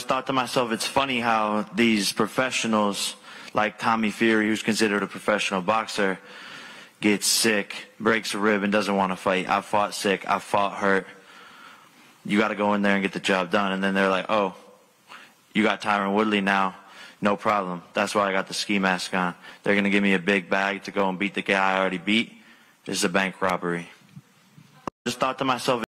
just thought to myself, it's funny how these professionals, like Tommy Fury, who's considered a professional boxer, gets sick, breaks a rib, and doesn't want to fight. I fought sick. I fought hurt. You got to go in there and get the job done. And then they're like, oh, you got Tyron Woodley now. No problem. That's why I got the ski mask on. They're going to give me a big bag to go and beat the guy I already beat. This is a bank robbery. Just thought to myself,